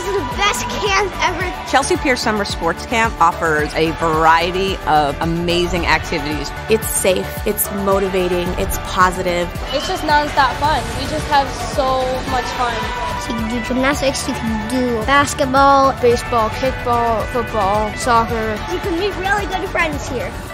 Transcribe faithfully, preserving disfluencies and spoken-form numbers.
is the best camp ever. Chelsea Piers Summer Sports Camp offers a variety of amazing activities. It's safe, it's motivating, it's positive. It's just non-stop fun. We just have so much fun. So you can do gymnastics, you can do basketball, baseball, kickball, football, soccer. You can meet really good friends here.